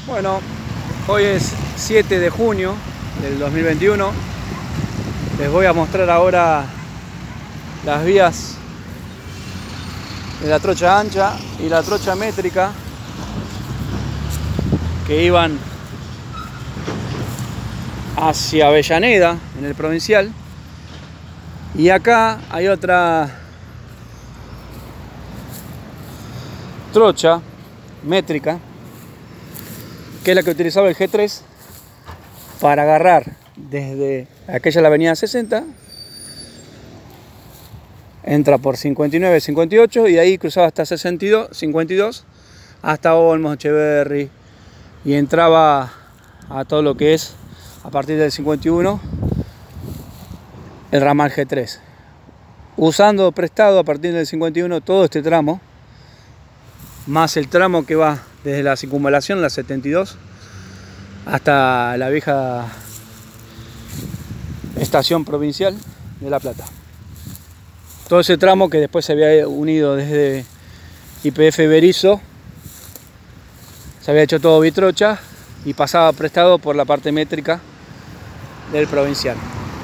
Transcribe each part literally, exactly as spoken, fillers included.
Bueno, hoy es siete de junio del dos mil veintiuno. Les voy a mostrar ahora las vías de la trocha ancha y la trocha métrica que iban hacia Avellaneda en el Provincial. Y acá hay otra trocha métrica, que es la que utilizaba el G tres para agarrar desde aquella la avenida sesenta, entra por cincuenta y nueve, cincuenta y ocho y de ahí cruzaba hasta sesenta y dos, cincuenta y dos hasta Olmos, Echeverri, y entraba a todo lo que es a partir del cincuenta y uno el ramal G tres, usando prestado a partir del cincuenta y uno todo este tramo, más el tramo que va desde la circunvalación, la setenta y dos, hasta la vieja estación provincial de La Plata. Todo ese tramo que después se había unido desde Y P F Berizo, se había hecho todo bitrocha y pasaba prestado por la parte métrica del Provincial.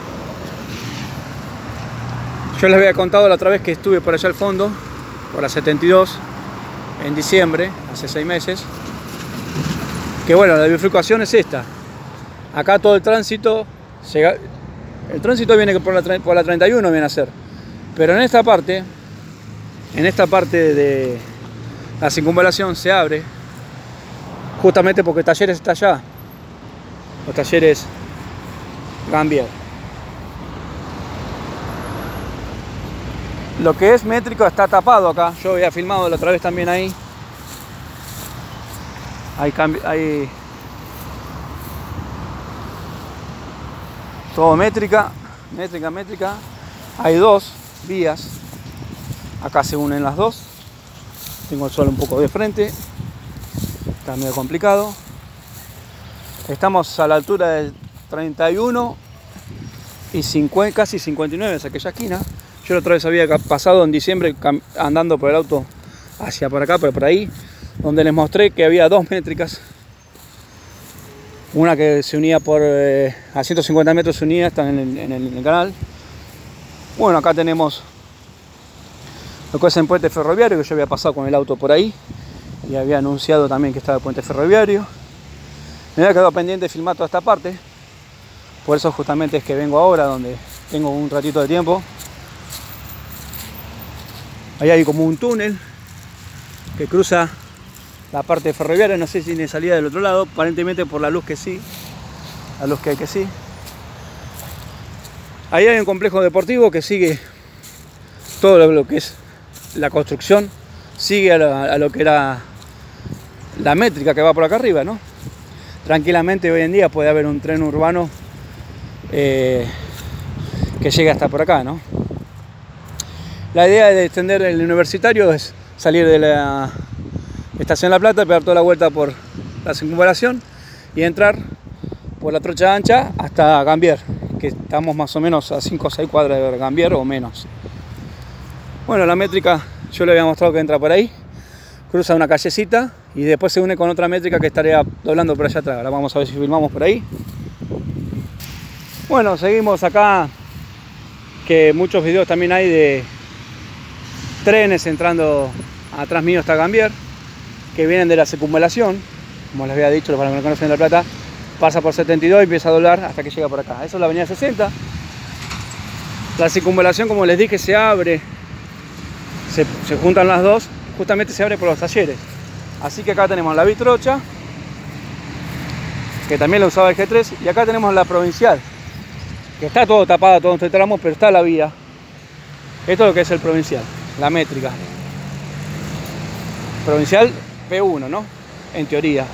Yo les había contado la otra vez que estuve por allá al fondo, por la setenta y dos, en diciembre, hace seis meses, que bueno, la bifurcación es esta. Acá todo el tránsito, llega, el tránsito viene por la, por la treinta y uno, viene a ser, pero en esta parte, en esta parte de la circunvalación se abre, justamente porque Talleres está allá, los Talleres Gambier. Lo que es métrico está tapado acá. Yo había filmado la otra vez también ahí. Hay cambio, hay todo métrica, métrica, métrica. Hay dos vías. Acá se unen las dos. Tengo el sol un poco de frente. Está medio complicado. Estamos a la altura del treinta y uno y cincuenta, casi cincuenta y nueve, es aquella esquina. Yo la otra vez había pasado en diciembre andando por el auto hacia por acá, pero por ahí, donde les mostré que había dos métricas. Una que se unía por eh, a ciento cincuenta metros, se unía, está en el, en, el, en el canal. Bueno, acá tenemos lo que es el puente ferroviario, que yo había pasado con el auto por ahí y había anunciado también que estaba el puente ferroviario. Me había quedado pendiente de filmar toda esta parte, por eso justamente es que vengo ahora, donde tengo un ratito de tiempo. Ahí hay como un túnel que cruza la parte ferroviaria, no sé si tiene salida del otro lado, aparentemente por la luz que sí, la luz que hay que sí. Ahí hay un complejo deportivo que sigue todo lo que es la construcción, sigue a lo, a lo que era la métrica que va por acá arriba, ¿no? Tranquilamente hoy en día puede haber un tren urbano eh, que llegue hasta por acá, ¿no? La idea de extender el universitario es salir de la estación La Plata, pegar toda la vuelta por la circunvalación y entrar por la trocha ancha hasta Gambier, que estamos más o menos a cinco o seis cuadras de Gambier o menos. Bueno, la métrica yo le había mostrado que entra por ahí, cruza una callecita y después se une con otra métrica que estaría doblando por allá atrás. Ahora vamos a ver si filmamos por ahí. Bueno, seguimos acá, que muchos videos también hay de trenes entrando atrás mío hasta Gambier, que vienen de la circunvalación, como les había dicho, los que no conocen La Plata, pasa por setenta y dos y empieza a doblar hasta que llega por acá. Eso es la avenida sesenta. La circunvalación, como les dije, se abre, se, se juntan las dos, justamente se abre por los Talleres. Así que acá tenemos la bitrocha, que también la usaba el G tres, y acá tenemos la Provincial, que está todo tapado, todo este tramo, pero está la vía. Esto es lo que es el Provincial, la métrica. Provincial P uno, ¿no? En teoría.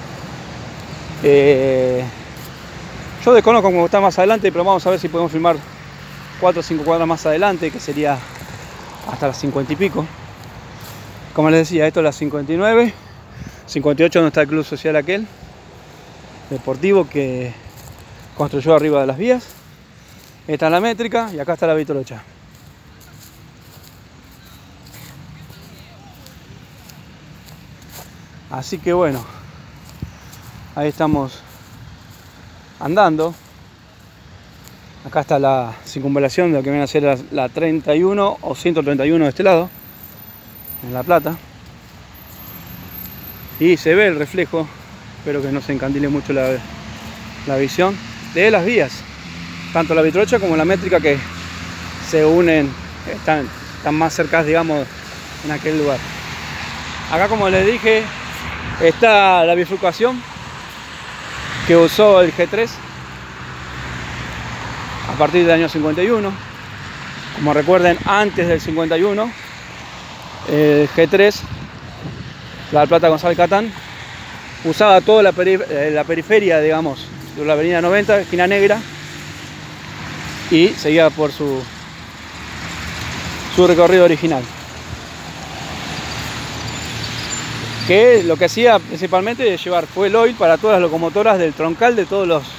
Eh, yo desconozco cómo está más adelante, pero vamos a ver si podemos filmar cuatro o cinco cuadras más adelante, que sería hasta las cincuenta y pico. Como les decía, esto es la cincuenta y nueve, cincuenta y ocho, donde está el club social aquel deportivo que construyó arriba de las vías. Esta es la métrica y acá está la bitrocha. Así que bueno, Ahí estamos andando. Acá está la circunvalación de lo que viene a ser la, la treinta y uno o ciento treinta y uno de este lado, en La Plata. Y se ve el reflejo, espero que no se encandile mucho la, la visión, de las vías. Tanto la Vitrocha como la Métrica, que se unen, están, están más cercanas, digamos, en aquel lugar. Acá, como les dije, está la bifurcación que usó el G tres a partir del año cincuenta y uno. Como recuerden, antes del cincuenta y uno, el G tres, La Plata González Catán, usaba toda la, peri la periferia, digamos, de la avenida noventa, esquina negra, y seguía por su, su recorrido original. Que lo que hacía principalmente es llevar fuel oil para todas las locomotoras del troncal de todos los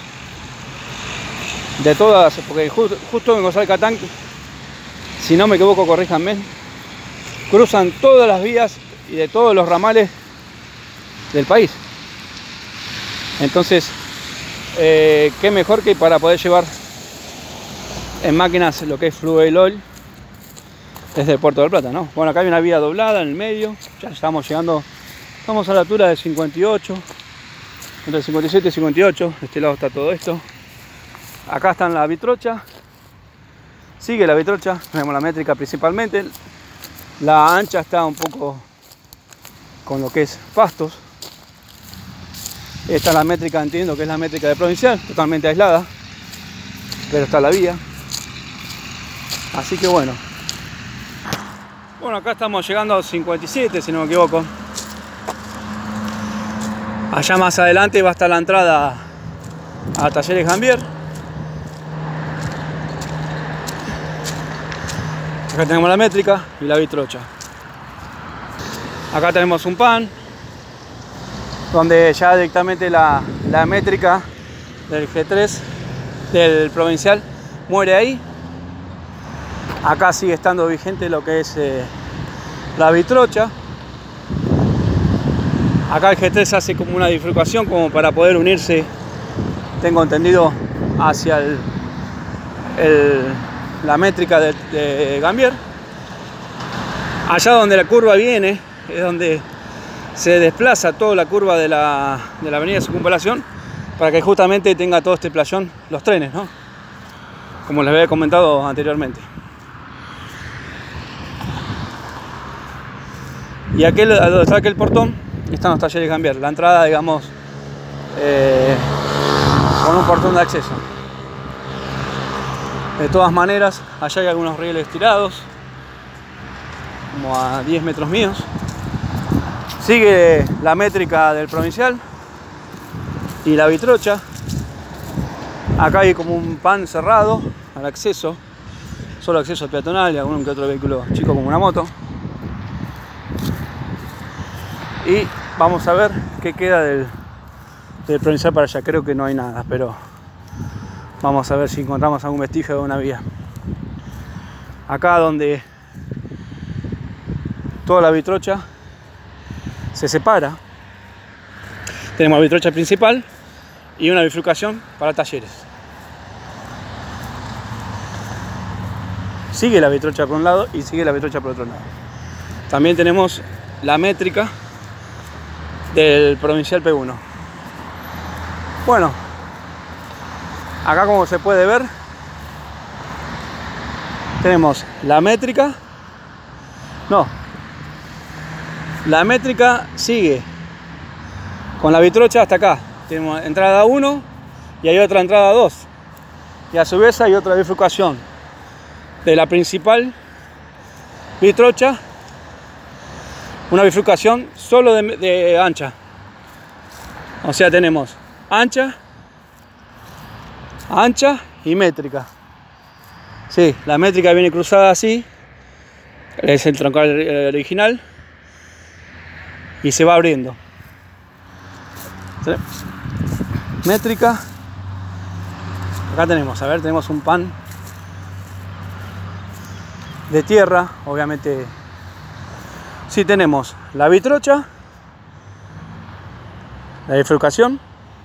de todas, porque justo, justo en González Catán, si no me equivoco, corríjanme, cruzan todas las vías y de todos los ramales del país. Entonces, eh, qué mejor que para poder llevar en máquinas lo que es fuel oil desde el puerto del Plata, ¿no? Bueno, acá hay una vía doblada en el medio, ya estamos llegando, estamos a la altura de cincuenta y ocho, entre cincuenta y siete y cincuenta y ocho, de este lado está todo esto. Acá está la Vitrocha, sigue la Vitrocha, tenemos la Métrica principalmente, la ancha está un poco con lo que es pastos. Esta es la Métrica, entiendo que es la Métrica de Provincial, totalmente aislada, pero está la vía. Así que bueno. Bueno, acá estamos llegando a cincuenta y siete, si no me equivoco. Allá más adelante va a estar la entrada a Talleres Gambier. Acá tenemos la Métrica y la Vitrocha. Acá tenemos un pan, donde ya directamente la, la Métrica del G tres, del Provincial, muere ahí. Acá sigue estando vigente lo que es eh, la Vitrocha. Acá el G tres hace como una bifurcación como para poder unirse, tengo entendido, hacia el, el, la Métrica de, de Gambier. Allá donde la curva viene es donde se desplaza toda la curva de la, de la avenida Circunvalación, para que justamente tenga todo este playón los trenes, ¿no? Como les había comentado anteriormente. Y aquel, donde está aquel portón, están los Talleres Gambier. La entrada, digamos, eh, con un portón de acceso. De todas maneras, allá hay algunos rieles tirados, como a diez metros míos. Sigue la Métrica del Provincial y la Vitrocha. Acá hay como un pan cerrado al acceso, solo acceso peatonal y algún que otro vehículo chico como una moto. Y vamos a ver qué queda del, del Provincial para allá. Creo que no hay nada, pero vamos a ver si encontramos algún vestigio de una vía. Acá donde toda la Vitrocha se separa, tenemos la Vitrocha principal y una bifurcación para Talleres. Sigue la Vitrocha por un lado y sigue la Vitrocha por otro lado. También tenemos la Métrica del Provincial P uno. Bueno, acá, como se puede ver, tenemos la Métrica. No, la Métrica sigue con la Vitrocha hasta acá. Tenemos entrada uno y hay otra entrada dos. Y a su vez hay otra bifurcación de la principal Vitrocha. Una bifurcación solo de, de ancha. O sea, tenemos ancha, ancha y Métrica. Sí, la Métrica viene cruzada así. Es el troncal original. Y se va abriendo. ¿Sí? Métrica. Acá tenemos, a ver, tenemos un pan de tierra, obviamente. Sí, tenemos la Vitrocha, la bifurcación,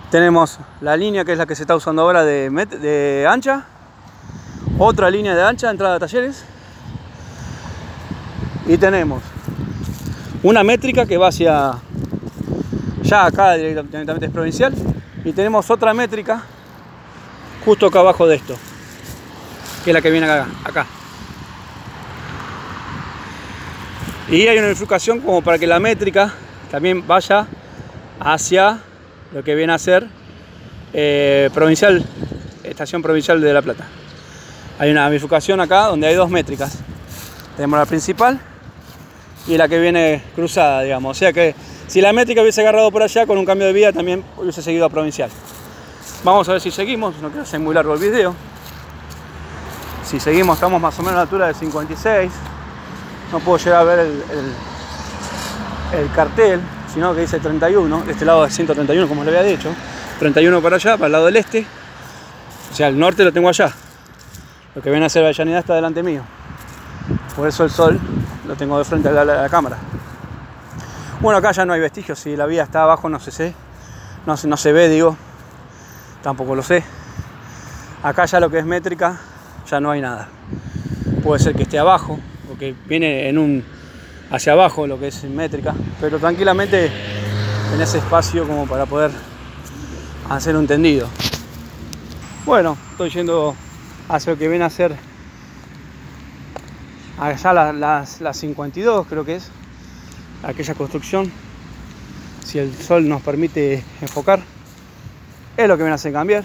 Tenemos la línea que es la que se está usando ahora de, de ancha. Otra línea de ancha, entrada a talleres. Y tenemos una métrica que va hacia... Ya acá directamente es provincial. Y tenemos otra métrica justo acá abajo de esto, que es la que viene acá. acá. Y hay una bifurcación como para que la métrica también vaya hacia lo que viene a ser eh, provincial, estación provincial de La Plata. Hay una bifurcación acá donde hay dos métricas. Tenemos la principal y la que viene cruzada, digamos. O sea que si la métrica hubiese agarrado por allá con un cambio de vía, también hubiese seguido a provincial. Vamos a ver si seguimos, no quiero hacer muy largo el video. Si seguimos, estamos más o menos a la altura de cincuenta y seis. No puedo llegar a ver el, el, el cartel, sino que dice treinta y uno. De este lado es ciento treinta y uno, como le había dicho. treinta y uno para allá, para el lado del este. O sea, el norte lo tengo allá. Lo que viene a ser Avellaneda está delante mío. Por eso el sol lo tengo de frente a la, a la cámara. Bueno, acá ya no hay vestigios. Si la vía está abajo, no se sé. No, no se ve, digo. Tampoco lo sé. Acá ya lo que es métrica, ya no hay nada. Puede ser que esté abajo, porque viene en un hacia abajo lo que es métrica, pero tranquilamente en ese espacio como para poder hacer un tendido. Bueno, estoy yendo hacia lo que viene a ser allá las la, la cincuenta y dos, creo que es aquella construcción. Si el sol nos permite enfocar, es lo que viene a hacer cambiar.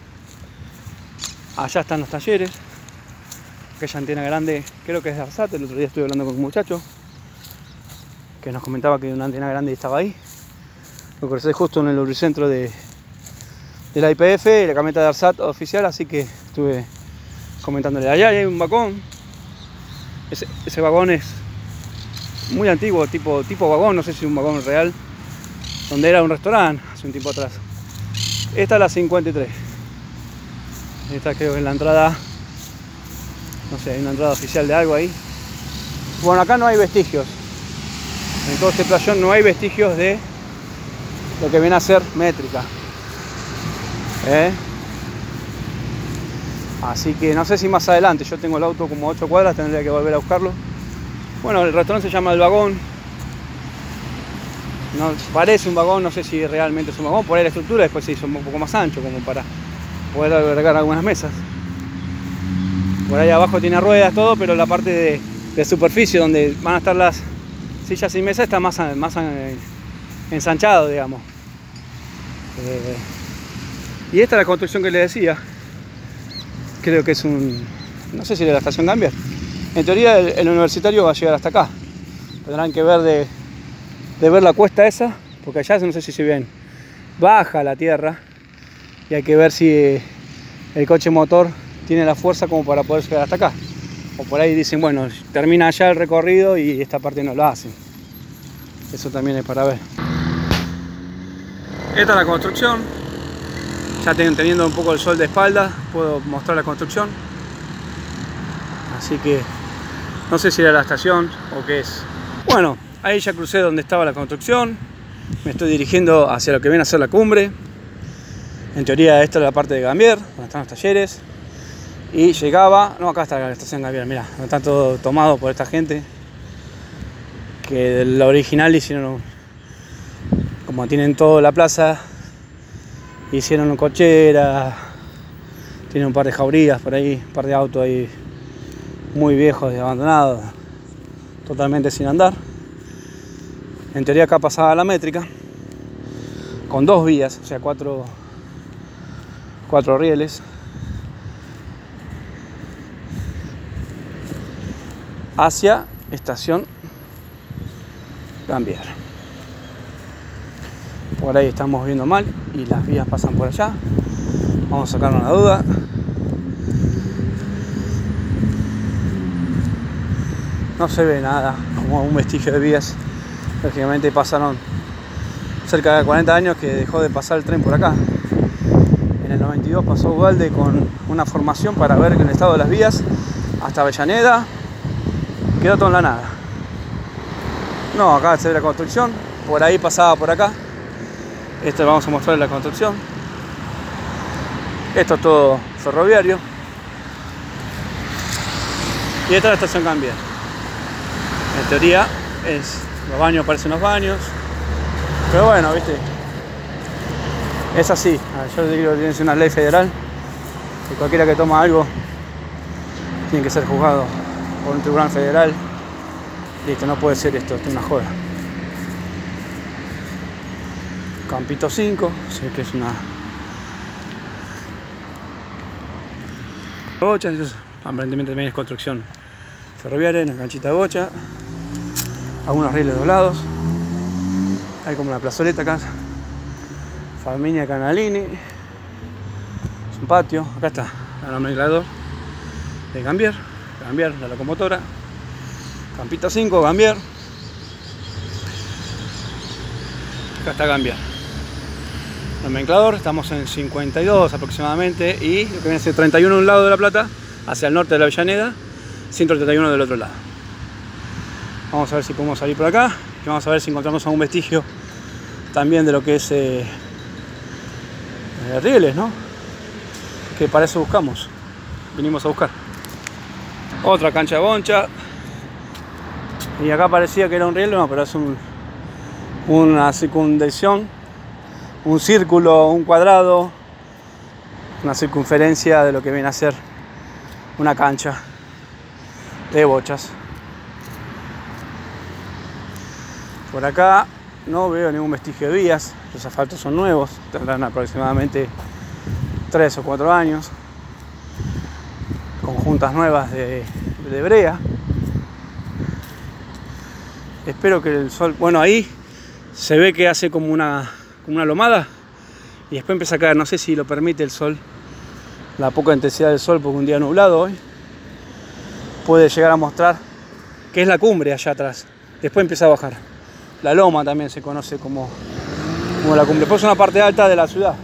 Allá están los talleres. Aquella antena grande, creo que es de Arsat. El otro día estuve hablando con un muchacho que nos comentaba que una antena grande estaba ahí. Lo crucé justo en el lubricentro de, de la I P F, la camioneta de Arsat oficial, así que estuve comentándole. Allá hay un vagón. Ese, ese vagón es muy antiguo, tipo, tipo vagón, no sé si es un vagón real, donde era un restaurante hace un tiempo atrás. Esta es la cincuenta y tres. Esta creo que es la entrada. No sé, hay una entrada oficial de algo ahí. Bueno, acá no hay vestigios. En todo este playón no hay vestigios de lo que viene a ser métrica. ¿Eh? Así que no sé si más adelante. Yo tengo el auto como ocho cuadras, tendría que volver a buscarlo. Bueno, el restaurante se llama El Vagón. No, parece un vagón, no sé si realmente es un vagón. Por ahí la estructura después se hizo un poco más ancho, como para poder albergar algunas mesas. Por ahí abajo tiene ruedas, todo, pero la parte de, de superficie donde van a estar las sillas y mesas está más, más ensanchado, digamos. Eh, y esta es la construcción que les decía. Creo que es un... no sé si de la estación Gambier. En teoría el, el universitario va a llegar hasta acá. Tendrán que ver de, de ver la cuesta esa, porque allá no sé si se ven. Baja la tierra y hay que ver si el coche motor tiene la fuerza como para poder llegar hasta acá. O por ahí dicen, bueno, termina allá el recorrido y esta parte no lo hacen. Eso también es para ver. Esta es la construcción. Ya teniendo un poco el sol de espalda, puedo mostrar la construcción. Así que no sé si era la estación o qué es. Bueno, ahí ya crucé donde estaba la construcción. Me estoy dirigiendo hacia lo que viene a ser la cumbre. En teoría esta es la parte de Gambier, donde están los talleres. Y llegaba... no, acá está la estación Gambier, mirá. Está todo tomado por esta gente. Que de la original hicieron... como tienen toda la plaza, hicieron una cochera. Tienen un par de jaurías por ahí, un par de autos ahí muy viejos y abandonados. Totalmente sin andar. En teoría acá pasaba la métrica. Con dos vías, o sea, cuatro... cuatro rieles. Hacia estación Gambier. Por ahí estamos viendo mal y las vías pasan por allá. Vamos a sacarnos la duda. No se ve nada, como un vestigio de vías. Lógicamente pasaron cerca de cuarenta años que dejó de pasar el tren por acá. En el noventa y dos pasó Ubalde con una formación para ver el estado de las vías hasta Avellaneda. Quedó todo en la nada. No, acá se ve la construcción. Por ahí pasaba por acá. Esto vamos a mostrar la construcción. Esto es todo ferroviario. Y esta es la estación Gambier. En teoría, es, los baños parecen los baños. Pero bueno, viste. Es así. Yo digo que tiene una ley federal. Que cualquiera que toma algo tiene que ser juzgado por un tribunal federal. Listo, no puede ser esto, esto es una joda. Campito cinco, sé que es una bocha, entonces, aparentemente también es construcción ferroviaria, una canchita de bocha, algunos rieles doblados, hay como una plazoleta acá, Familia Canalini, es un patio, acá está el nomenclador de Gambier, Gambier, la locomotora, Campito cinco, Gambier, acá está Gambier. Nomenclador, estamos en cincuenta y dos aproximadamente y lo que viene a ser treinta y uno de un lado de La Plata, hacia el norte de la Avellaneda, ciento treinta y uno del otro lado. Vamos a ver si podemos salir por acá y vamos a ver si encontramos algún vestigio también de lo que es eh, eh, rieles, ¿no? Que para eso buscamos, vinimos a buscar. Otra cancha de boncha y acá parecía que era un riel, no, pero es un, una circundación. Un círculo, un cuadrado, una circunferencia de lo que viene a ser una cancha de bochas. Por acá no veo ningún vestigio de vías, los asfaltos son nuevos, tendrán aproximadamente tres o cuatro años, con juntas nuevas de, de brea. Espero que el sol, bueno, ahí se ve que hace como una como una lomada y después empieza a caer, no sé si lo permite el sol, la poca intensidad del sol, porque un día nublado hoy puede llegar a mostrar que es la cumbre allá atrás, después empieza a bajar. La loma también se conoce como, como la cumbre, después es una parte alta de la ciudad.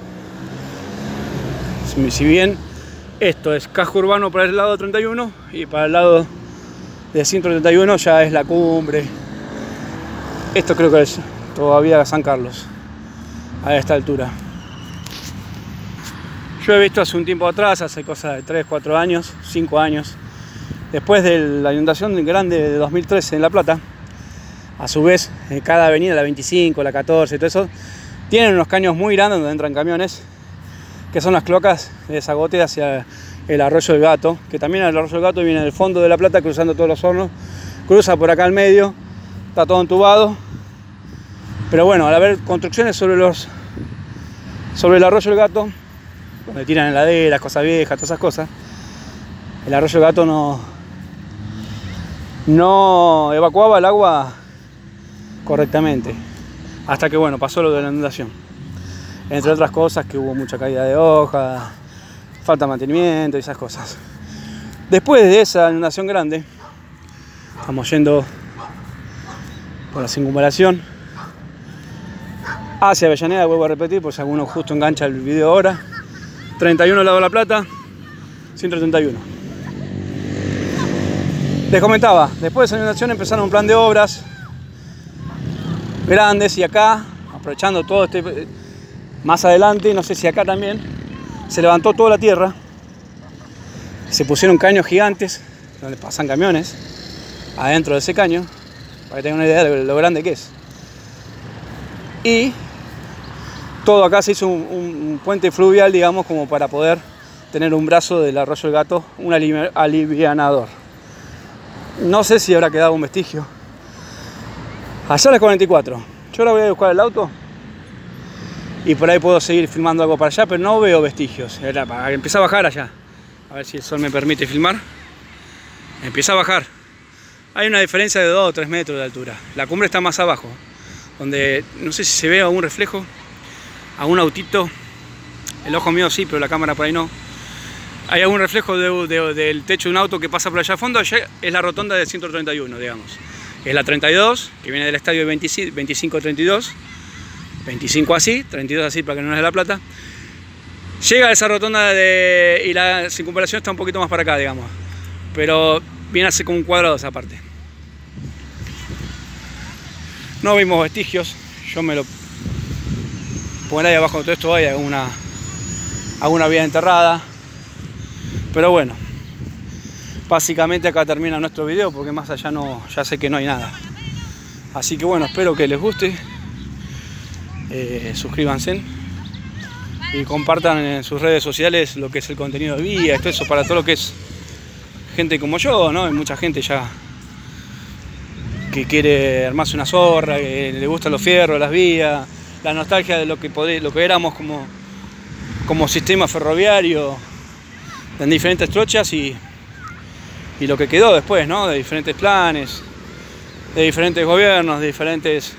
Si bien esto es casco urbano para el lado treinta y uno y para el lado de ciento treinta y uno ya es la cumbre. Esto creo que es todavía San Carlos a esta altura. Yo he visto hace un tiempo atrás, hace cosas de tres, cuatro años, cinco años, después de la inundación grande de dos mil trece en La Plata, a su vez, en cada avenida, la veinticinco, la catorce, todo eso, tienen unos caños muy grandes donde entran camiones, que son las cloacas de desagote hacia el Arroyo del Gato, que también el Arroyo del Gato viene del fondo de La Plata, cruzando todos los hornos, cruza por acá al medio, está todo entubado. Pero bueno, al haber construcciones sobre los sobre el Arroyo del Gato, donde tiran heladeras, cosas viejas, todas esas cosas, el Arroyo del Gato no, no evacuaba el agua correctamente, hasta que bueno, pasó lo de la inundación. Entre otras cosas que hubo mucha caída de hojas, falta de mantenimiento y esas cosas. Después de esa inundación grande, estamos yendo por la circunvalación hacia Avellaneda, vuelvo a repetir, por si alguno justo engancha el video ahora. treinta y uno al lado de La Plata, ciento treinta y uno. Les comentaba, después de esa inundación empezaron un plan de obras grandes y acá, aprovechando todo este, más adelante, no sé si acá también, se levantó toda la tierra, se pusieron caños gigantes, donde pasan camiones, adentro de ese caño, para que tengan una idea de lo grande que es. Y todo acá se hizo un, un, un puente fluvial, digamos, como para poder tener un brazo del Arroyo del Gato, un alivianador. No sé si habrá quedado un vestigio. Allá a las cuarenta y cuatro. Yo ahora voy a buscar el auto y por ahí puedo seguir filmando algo para allá, pero no veo vestigios. Empieza a bajar allá. A ver si el sol me permite filmar. Empieza a bajar. Hay una diferencia de dos o tres metros de altura. La cumbre está más abajo, donde no sé si se ve algún reflejo, algún autito. El ojo mío sí, pero la cámara por ahí no. Hay algún reflejo de, de, del techo de un auto que pasa por allá al fondo. Allá es la rotonda de ciento treinta y uno, digamos. Es la treinta y dos, que viene del estadio veinticinco treinta y dos. veinticinco así, treinta y dos así para que no es de La Plata. Llega a esa rotonda de, y la circunvalación está un poquito más para acá, digamos. Pero viene a ser como un cuadrado esa parte. No vimos vestigios. Yo me lo... Por ahí abajo de todo esto hay una, alguna vía enterrada. Pero bueno, básicamente acá termina nuestro video porque más allá no, ya sé que no hay nada. Así que bueno, espero que les guste. Eh, suscríbanse y compartan en sus redes sociales lo que es el contenido de vía, esto eso para todo lo que es gente como yo, ¿no? Hay mucha gente ya que quiere armarse una zorra, que le gustan los fierros, las vías, la nostalgia de lo que, podé, lo que éramos como, como sistema ferroviario en diferentes trochas y, y lo que quedó después, ¿no? De diferentes planes, de diferentes gobiernos, de diferentes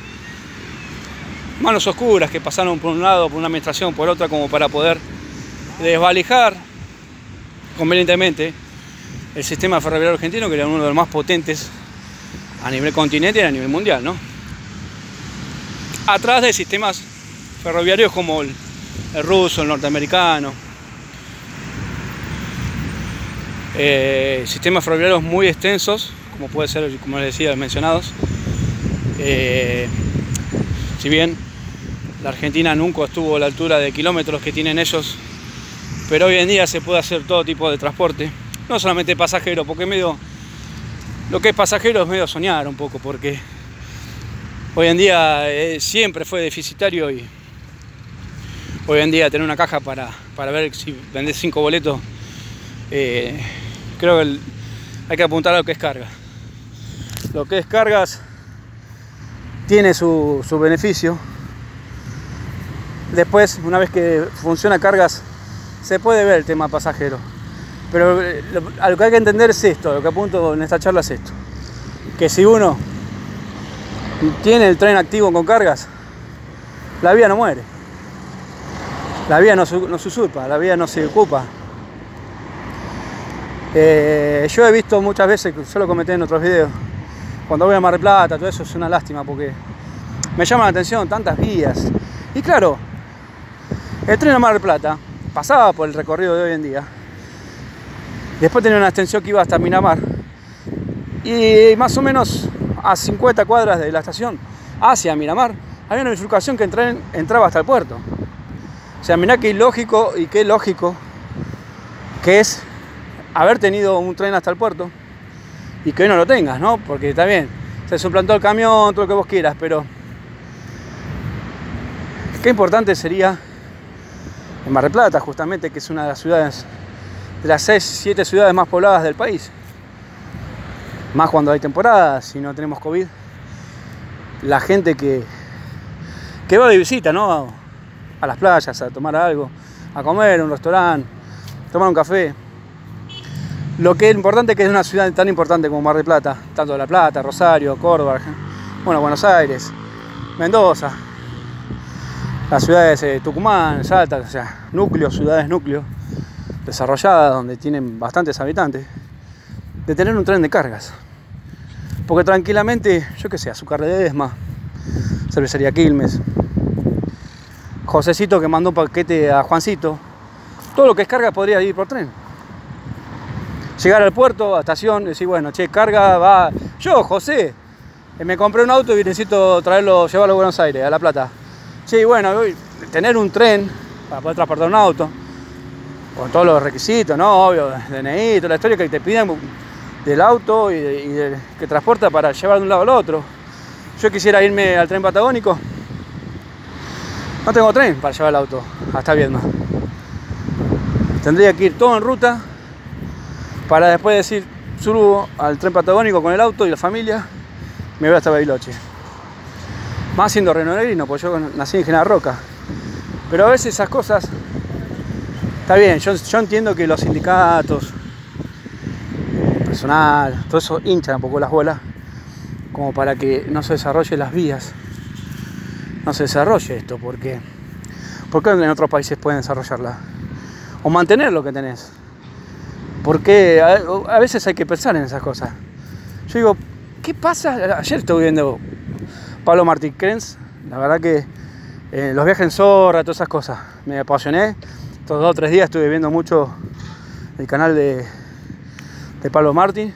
manos oscuras que pasaron por un lado, por una administración, por otra, como para poder desvalijar convenientemente el sistema ferroviario argentino, que era uno de los más potentes a nivel continente y a nivel mundial, ¿no? Atrás de sistemas ferroviarios como el, el ruso, el norteamericano, eh, sistemas ferroviarios muy extensos, como puede ser, como les decía, mencionados. Eh, si bien la Argentina nunca estuvo a la altura de kilómetros que tienen ellos, pero hoy en día se puede hacer todo tipo de transporte, no solamente pasajero, porque medio, lo que es pasajero es medio soñar un poco, porque hoy en día eh, siempre fue deficitario y hoy en día tener una caja para, para ver si vendés cinco boletos, eh, creo que el, hay que apuntar a lo que es carga. Lo que es cargas tiene su, su beneficio. Después, una vez que funciona cargas, se puede ver el tema pasajero. Pero lo, a lo que hay que entender es esto, lo que apunto en esta charla es esto. Que si uno tiene el tren activo con cargas, la vía no muere. La vía no, no se usurpa, la vía no se ocupa. Eh, yo he visto muchas veces, yo lo comenté en otros videos, cuando voy a Mar del Plata, todo eso es una lástima porque me llama la atención tantas vías. Y claro, el tren a Mar del Plata pasaba por el recorrido de hoy en día. Después tenía una extensión que iba hasta Miramar. Y más o menos a cincuenta cuadras de la estación hacia Miramar había una bifurcación que el tren entraba hasta el puerto. O sea, mirá qué ilógico y qué lógico que es haber tenido un tren hasta el puerto y que hoy no lo tengas, ¿no? Porque está bien, se suplantó el camión, todo lo que vos quieras, pero qué importante sería en Mar del Plata, justamente, que es una de las ciudades, de las seis, siete ciudades más pobladas del país. Más cuando hay temporadas, si no tenemos COVID. La gente que, que va de visita, ¿no? A las playas, a tomar algo, a comer, a un restaurante, tomar un café. Lo que es importante es que es una ciudad tan importante como Mar del Plata, tanto La Plata, Rosario, Córdoba, bueno, Buenos Aires, Mendoza, las ciudades de Tucumán, Salta, o sea, núcleos, ciudades núcleos, desarrolladas, donde tienen bastantes habitantes, de tener un tren de cargas. Porque tranquilamente, yo qué sé, Azúcar de Ledesma, Cervecería Quilmes, Josecito que mandó un paquete a Juancito, todo lo que es carga podría ir por tren. Llegar al puerto, a estación, decir, bueno, che, carga, va. Yo, José, me compré un auto y necesito traerlo, llevarlo a Buenos Aires, a La Plata. Sí, bueno, tener un tren para poder transportar un auto, con todos los requisitos, ¿no? Obvio, D N I, toda la historia que te piden del auto y, de, y de, que transporta para llevar de un lado al otro. Yo quisiera irme al tren patagónico, no tengo tren para llevar el auto hasta Viedma. Tendría que ir todo en ruta para después decir, subo al tren patagónico con el auto y la familia, me voy hasta Bariloche. Más siendo rionegrino, porque yo nací en General Roca. Pero a veces esas cosas, está bien, yo, yo entiendo que los sindicatos, el personal, todo eso hinchan un poco las bolas, como para que no se desarrollen las vías, no se desarrolle esto, porque ¿por qué en otros países pueden desarrollarla? O mantener lo que tenés. Porque a, a veces hay que pensar en esas cosas. Yo digo, ¿qué pasa? Ayer estuve viendo Pablo Martín Krenz, la verdad que eh, los viajes en zorra, todas esas cosas, me apasioné. Estos dos o tres días estuve viendo mucho el canal de, de Pablo Martín,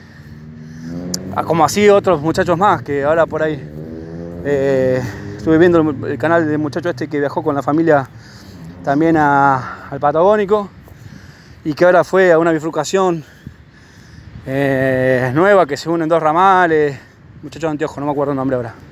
como así otros muchachos más, que ahora por ahí eh, estuve viendo el canal del muchacho este que viajó con la familia también a, al Patagónico, y que ahora fue a una bifurcación eh, nueva que se unen dos ramales, muchacho de anteojos, no me acuerdo el nombre ahora.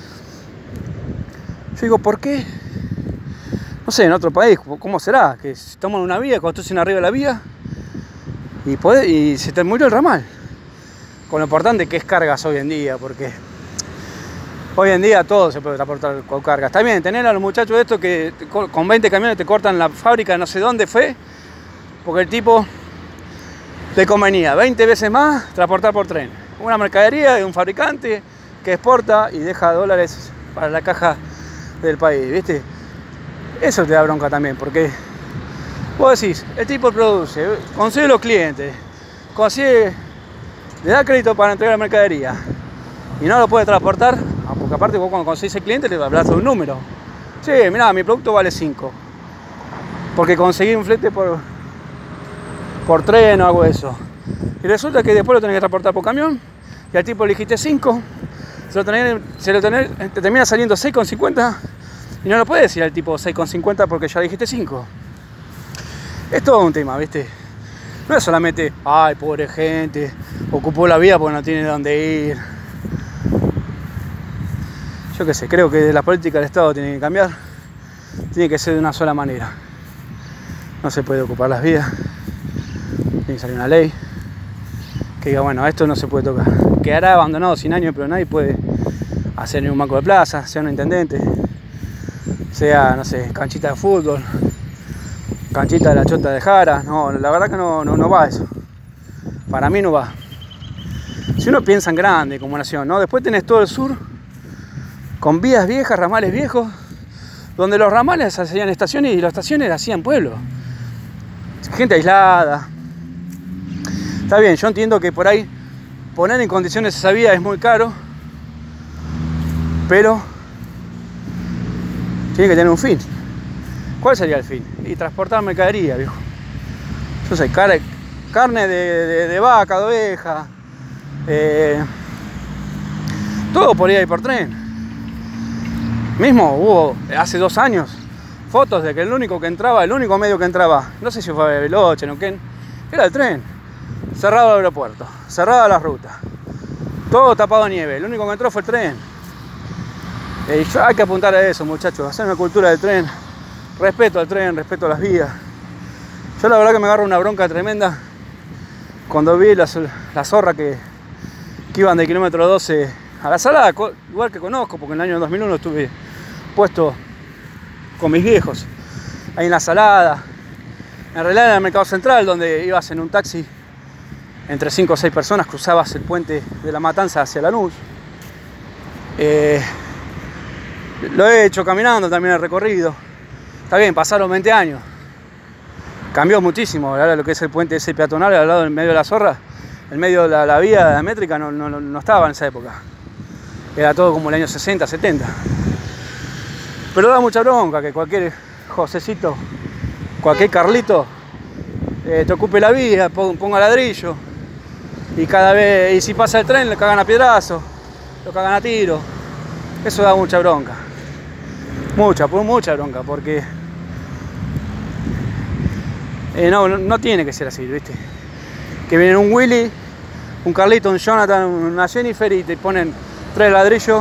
Yo digo, ¿por qué? No sé, en otro país, ¿cómo será? Que toman una vía, construyen arriba de la vía y, puede, y se te murió el ramal. Con lo importante que es cargas hoy en día, porque hoy en día todo se puede transportar con cargas. Está bien, tener a los muchachos estos que con veinte camiones te cortan la fábrica, no sé dónde fue, porque el tipo le convenía veinte veces más transportar por tren. Una mercadería de un fabricante que exporta y deja dólares para la caja del país, ¿viste? Eso te da bronca también, porque vos decís, el tipo produce, consigue los clientes, consigue, le da crédito para entregar la mercadería y no lo puede transportar, porque aparte vos cuando conseguís el cliente le hablas de un número. Sí, mirá, mi producto vale cinco, porque conseguí un flete por, por tren o algo de eso. Y resulta que después lo tenés que transportar por camión y al tipo le dijiste cinco, se lo, tenés, se lo tenés, te termina saliendo seis con cincuenta. Y no lo puedes decir al tipo seis con cincuenta porque ya dijiste cinco. Es todo un tema, ¿viste? No es solamente, ay, pobre gente, ocupó la vía porque no tiene dónde ir. Yo qué sé, creo que la política del Estado tiene que cambiar. Tiene que ser de una sola manera. No se puede ocupar las vías. Tiene que salir una ley que diga, bueno, esto no se puede tocar. Quedará abandonado sin años, pero nadie puede hacer ni un banco de plaza, sea un intendente, sea, no sé, canchita de fútbol, canchita de la Chota de Jara. No, la verdad que no, no, no va eso. Para mí no va. Si uno piensa en grande como nación, ¿no? Después tenés todo el sur con vías viejas, ramales viejos, donde los ramales hacían estaciones y las estaciones hacían pueblos. Gente aislada. Está bien, yo entiendo que por ahí poner en condiciones esa vía es muy caro, pero tiene que tener un fin. ¿Cuál sería el fin? Y transportar mercadería, viejo. Yo sé, car carne de, de, de vaca, de oveja, eh, todo por ir ahí por tren. Mismo hubo hace dos años fotos de que el único que entraba, el único medio que entraba, no sé si fue a Bariloche, Neuquén, era el tren. Cerrado el aeropuerto, cerrada la ruta, todo tapado de nieve, el único que entró fue el tren. Eh, yo, hay que apuntar a eso, muchachos, hacer una cultura del tren, respeto al tren, respeto a las vías. Yo la verdad que me agarro una bronca tremenda cuando vi la, la zorra que, que iban del kilómetro doce a la Salada, lugar que conozco porque en el año dos mil uno estuve puesto con mis viejos ahí en la Salada. En realidad era el Mercado Central, donde ibas en un taxi entre cinco o seis personas, cruzabas el puente de La Matanza hacia Lanús. Eh, lo he hecho caminando también el recorrido. Está bien, pasaron veinte años. Cambió muchísimo. Ahora lo que es el puente ese peatonal al lado del medio de la Zorra, el medio de la, la vía de la métrica no, no, no estaba en esa época. Era todo como el año sesenta, setenta. Pero da mucha bronca que cualquier Josecito, cualquier Carlito, eh, te ocupe la vía, ponga ladrillo. Y cada vez, y si pasa el tren, le cagan a piedrazo, lo cagan a tiro. Eso da mucha bronca. Mucha, pues mucha bronca, porque eh, no, no, no tiene que ser así, ¿viste? Que vienen un Willy, un Carlito, un Jonathan, una Jennifer y te ponen tres ladrillos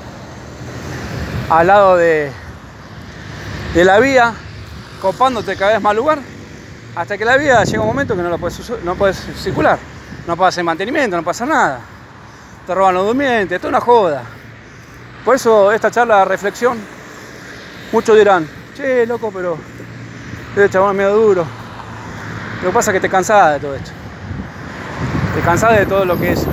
al lado de, de la vía, copándote cada vez más lugar, hasta que la vía llega un momento que no la puedes, no puedes circular. No puedes hacer mantenimiento, no pasa nada. Te roban los durmientes, esto es una joda. Por eso esta charla de reflexión, muchos dirán, che, loco, pero este chabón es medio duro. Lo que pasa es que te cansás de todo esto. Te cansás de todo lo que es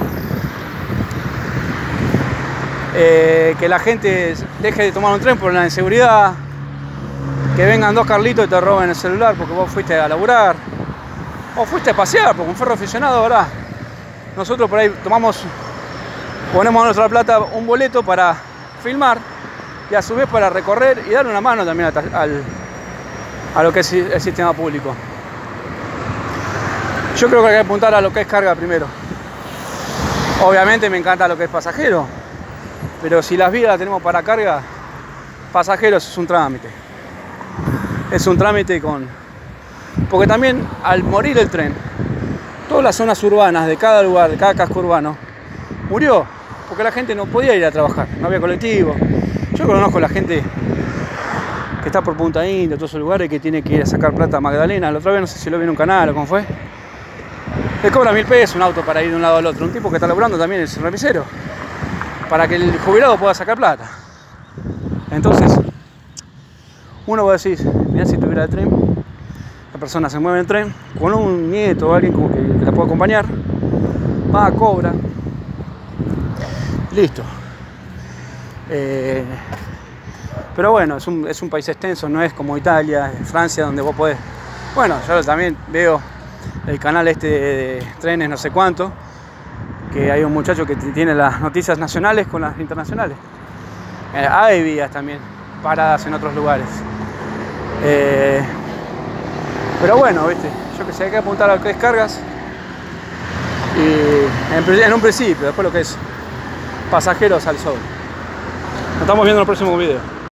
eh, que la gente deje de tomar un tren por la inseguridad, que vengan dos Carlitos y te roben el celular porque vos fuiste a laburar, o fuiste a pasear, porque un ferro aficionado, ¿verdad? Nosotros por ahí tomamos, ponemos a nuestra plata un boleto para filmar y a su vez para recorrer y dar una mano también al, a lo que es el sistema público. Yo creo que hay que apuntar a lo que es carga primero. Obviamente me encanta lo que es pasajero, pero si las vías las tenemos para carga, pasajeros es un trámite. es un trámite con... Porque también al morir el tren, todas las zonas urbanas de cada lugar, de cada casco urbano, murió. Porque la gente no podía ir a trabajar, no había colectivo. Yo conozco a la gente que está por Punta India, todos esos lugares, que tiene que ir a sacar plata a Magdalena. La otra vez no sé si lo vi en un canal o cómo fue. Le cobra mil pesos un auto para ir de un lado al otro. Un tipo que está laburando también es remisero, para que el jubilado pueda sacar plata. Entonces, uno va a decir, mirá, si tuviera el tren, la persona se mueve en el tren, con un nieto o alguien como que, que la pueda acompañar, va, cobra, listo. Eh, pero bueno, es un, es un país extenso, no es como Italia, Francia, donde vos podés... Bueno, yo también veo el canal este de, de trenes no sé cuánto, que hay un muchacho que tiene las noticias nacionales con las internacionales. Eh, hay vías también, paradas en otros lugares. Eh, pero bueno, viste, yo que sé, hay que apuntar a lo que es cargas. Y en, en un principio, después lo que es pasajeros al sol. Nos estamos viendo en el próximo video.